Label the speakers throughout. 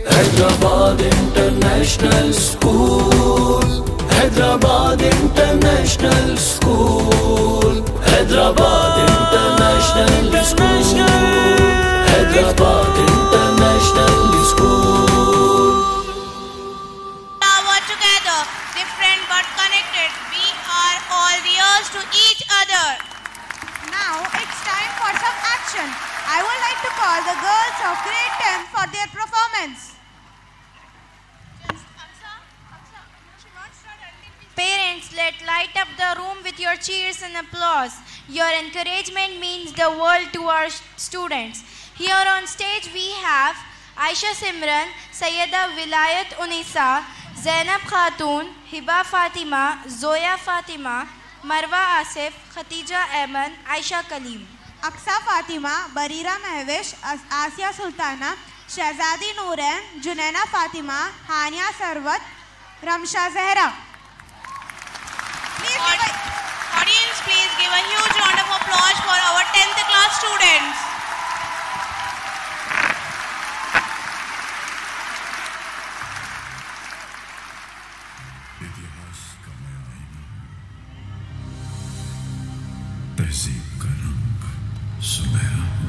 Speaker 1: Hyderabad International School, Hyderabad International School, Hyderabad International School, Hyderabad International School.
Speaker 2: Power together, different but connected. We are all dears to each other.
Speaker 3: Now it's time for some action. I would like to call the girls of grade 10 for their performance.
Speaker 2: Parents, let's light up the room with your cheers and applause. Your encouragement means the world to our students. Here on stage we have Aisha Simran, Sayyida Vilayat Unisa, Zainab Khatun, Hiba Fatima, Zoya Fatima, Marwa Asif, Khatija Ahmed, Aisha Kaleem.
Speaker 3: Aksa Fatima, Barira Mehwish, Asya Sultana, Shahzadi Nooran, Junaina Fatima, Hania Sarwat, Ramsha Zahra.
Speaker 2: Audience, please give a huge round of applause for our 10th class students.
Speaker 4: इतिहास का मैं आईना, तहजीब का रंग सुनहरा हूं।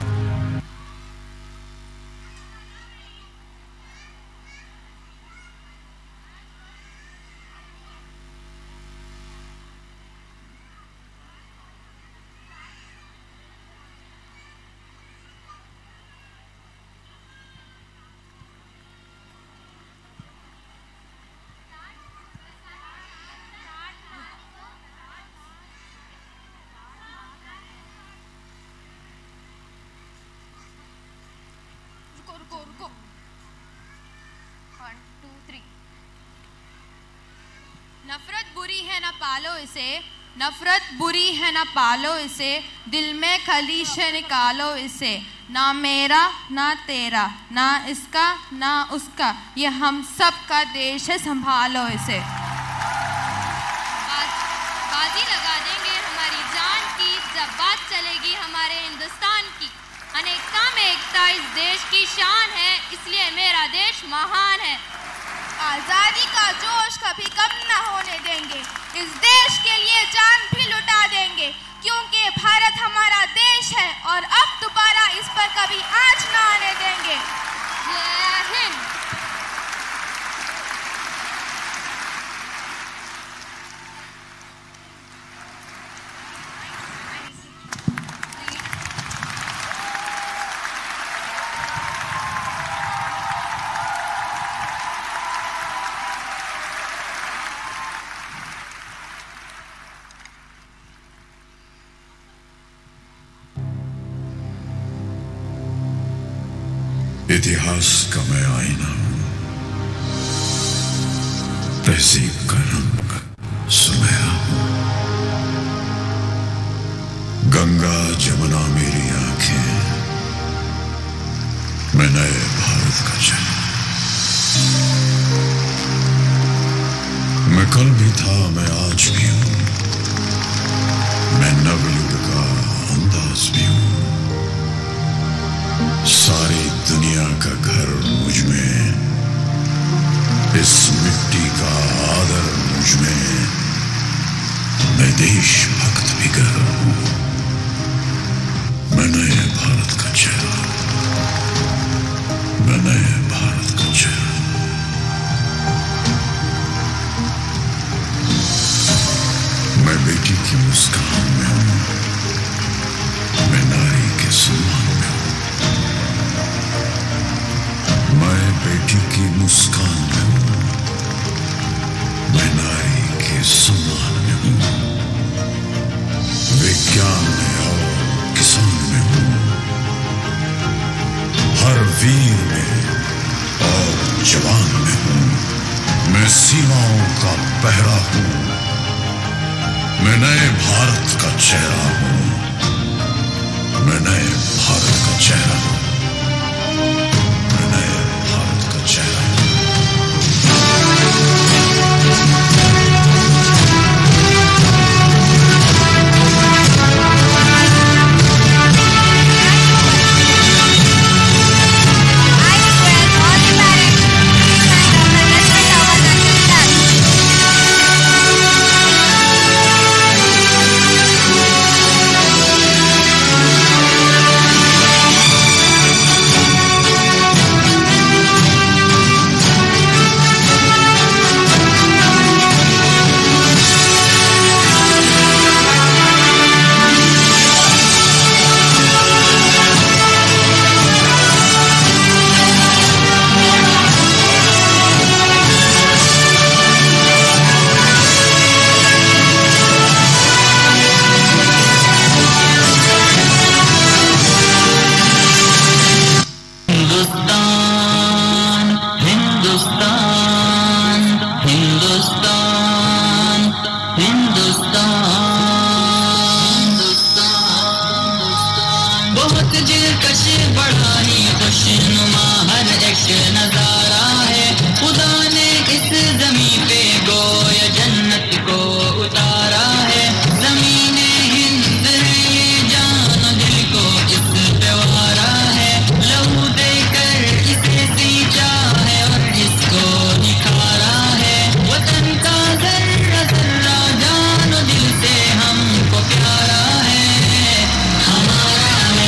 Speaker 5: रुको 1 2 3 नफरत बुरी है ना पालो इसे, नफरत बुरी है ना पालो इसे, दिल में खलीश है निकालो इसे, ना मेरा ना तेरा ना इसका ना उसका, ये हम सब का देश है संभालो इसे। बाजी लगा देंगे हमारी जान की जब बात चलेगी हमारे हिंदुस्तान की, अनेकता में एकता इस देश की शान है, इसलिए मेरा देश महान है। आज़ादी का जोश कभी कम न होने देंगे, इस देश के लिए जान भी लुटा देंगे, क्योंकि भारत हमारा देश है और अब दोबारा इस पर कभी आँच न आने देंगे। जय हिंद।
Speaker 4: इतिहास का मैं आईना हूं, तहजीब का रंग सुनहरा हूं। गंगा जमुना मेरी आंखें, मैं नए भारत का चेहरा। मैं कल भी था, मैं आज भी हूं, मैं नवयुग का अंदाज भी हूं। सारी दुनिया का घर मुझ में, इस मिट्टी का आदर मुझ में, मैं देशभक्त भी कर हूं, मैं नए भारत का चेहरा, मैं नए भारत का चेहरा। मैं बेटी की मुस्कान में हूं, मैं नारी के सम्मान में हूं, मैं बेटी की मुस्कान में हूं, मैं नारी के सम्मान में हूं, विज्ञान में और किसान में हूं, हर वीर में और जवान में हूं, मैं सीमाओं का पहरा हूं, मैं नए भारत का चेहरा हूं, मैं नए भारत का चेहरा हूं, मैं नए भारत का चेहरा हूं।
Speaker 2: I request all the
Speaker 6: जमी पे गोया जन्नत को उतारा है। ज़मीने हिंद है ये जान दिल को इस पे वारा है। लहू देकर इसे सींचा है और इसको निखारा है। वतन का जर्रा जर्रा जान दिल से हमको प्यारा है। हमारा है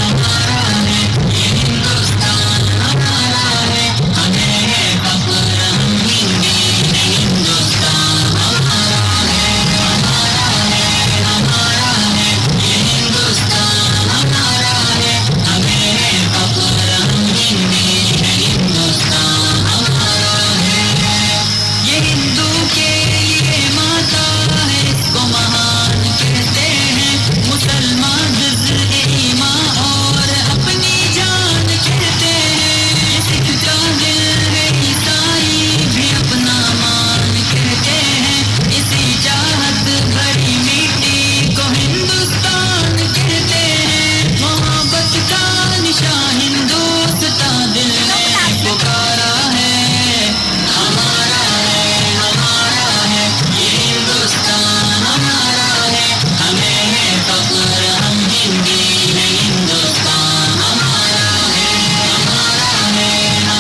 Speaker 6: ये हिंदुस्तान हमारा है। हमें है फख्र हम हिंदी है। हिंदुस्तान हमारा है ये हिंदुस्तान हमारा है। हमें है फख्र हम हिंदी है। हिंदुस्तान हमारा है। ये हिंदू के लिए माता है इसको महान कहते हैं। मुसलमान जुज़ ईमान और अपनी जान कहते हैं। ये सिख का दिल है ईसाई भी अपना मान कहते हैं। इसी चाहत भरी मिट्टी को हिंदुस्तान कहते हैं। मोहब्बत का निशान हिंदुस्तान दिल ने पुकारा है। हमारा है ये हिंदुस्तान हमारा है। हमें है फख्र हम हिंदी है। हिंदुस्तान हमारा है ये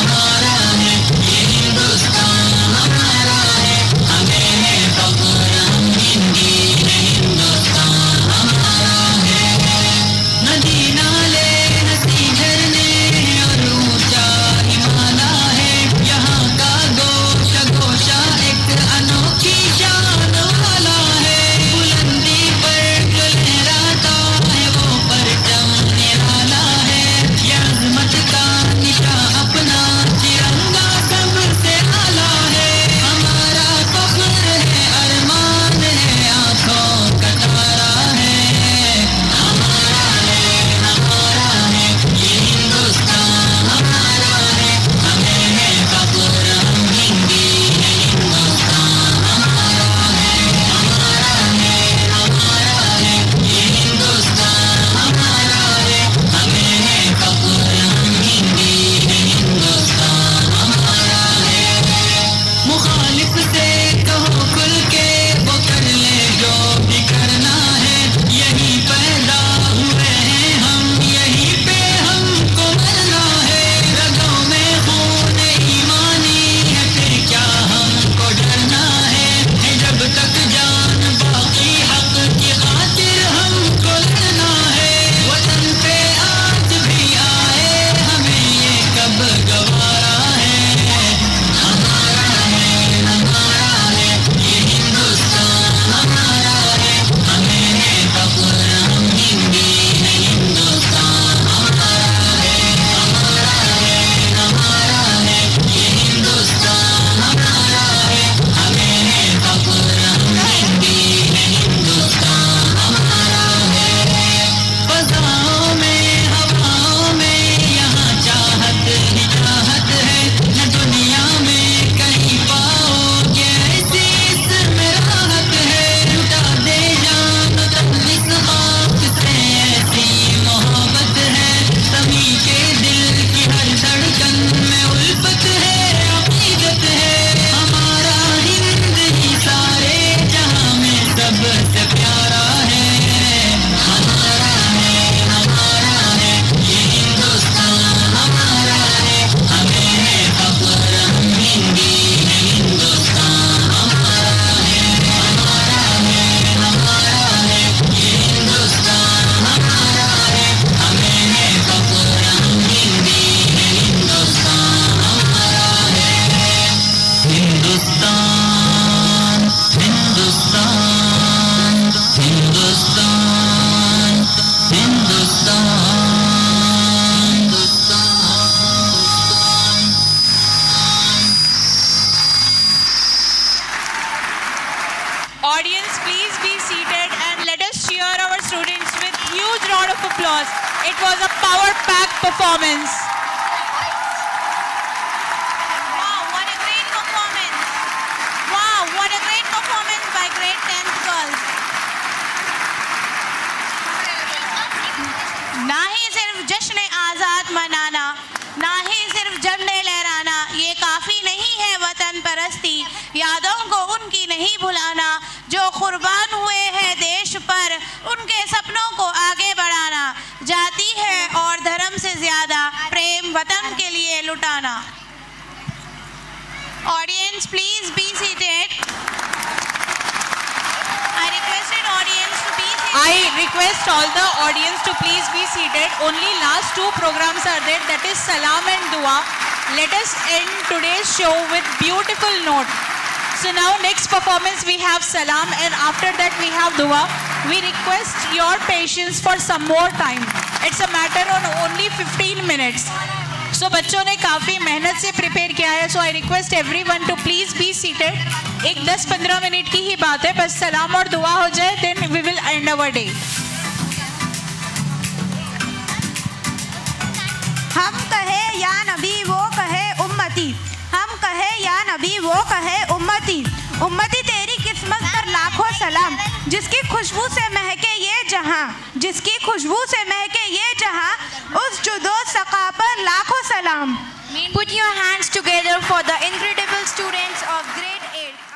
Speaker 6: हिंदुस्तान हमारा है। हमें है फख्र हम हिंदी है। हिंदुस्तान हमारा है। नदी नाले हंसी झरने और ऊंचा हिमालय है। यहाँ का गोशा गोशा एक अनोखी शान वाला है। बुलंदी पर जो लहराता है वो परचम निराला है। ये अज़मत का निशान अपना तिरंगा सबसे आला है। हमारा फख्र है अरमान है आँखों का तारा है। हमारा है ये हिंदुस्तान हमारा है। हमें है फख्र हम हिंदी है। हिंदुस्तान हमारा है ये हिंदुस्तान हमारा है। हमें है फख्र हम हिंदी है। हिंदुस्तान हमारा है। मुखालिफ से कहो खुल के वो कर ले जो भी करना है। यहीं पैदा हुए हैं हम यहीं पे हमको मरना है। रगों में खून ईमानी है फिर क्या हमको डरना है। जब तक जान बाकी हक की खातिर हमको लड़ना है। वतन पे आज भी आए हमें ये कब गवारा है। हमारा है ये हिंदुस्तान हमारा है। हमें है फख्र हम हिंदी है। हिंदुस्तान हमारा है ये हिंदुस्तान हमारा है। हमें है फख्र हम हिंदी है। हिंदुस्तान हमारा है। फ़ज़ाओं में हवाओं में यहाँ चाहत ही चाहत है। न दुनिया में कहीं पाओगे ऐसी इसमें राहत है। लुटा दे जान तब इस खाक से ऐसी मोहब्बत है। सभी के दिल की हर धड़कन में उल्फत है अक़ीदत है। हमारा हिंद ही सारे जहां में सबसे प्यारा है। हमारा है ये हिंदुस्तान हमारा है। हमें है फख्र हम हिंदी है। हिंदुस्तान हमारा है ये हिंदुस्तान हमारा है। हमें है फख्र हम हिंदी है। हिंदुस्तान हमारा है। Hindustan Hindustan Hindustan Hindustan.
Speaker 3: Audience, please be seated and let us cheer our students with huge round of applause. It was a power-packed performance. Wow, what a great performance. Wow, what a great performance by grade 10th girls. ना ही सिर्फ जश्न आज़ाद मनाना, ना ही सिर्फ झंडे लहराना, ये काफ़ी नहीं है वतन परस्ती। नहीं भुलाना, जो कुर्बान हुए हैं देश पर उनके सपनों को आगे बढ़ाना, जाति है और धर्म से ज्यादा प्रेम वतन के लिए लुटाना। Audience, please be seated. I request all the audience to please be seated. Only last two programs are there, that is Salam and Dua. Let us end today's show with beautiful note. So now next performance we have Salam and after that we have Dua. We request your patience for some more time. It's a matter of only 15 minutes. So बच्चों ने काफ़ी मेहनत से prepare किया है. So I request everyone to please be seated. एक 10-15 minute की ही बात है, बस सलाम और दुआ हो जाए, then we will end our day. हम कहे या नबी वो कहे उम्मती, हम कहे या नबी वो कहे उम्मती, उम्मती तेरी किस्मत पर लाखों सलाम, जिसकी खुशबू से महके ये जहां, जिसकी खुशबू से महके ये जहां, उस जुदो सका पर लाखों सलाम. Put your hands together for the incredible students of grade 8.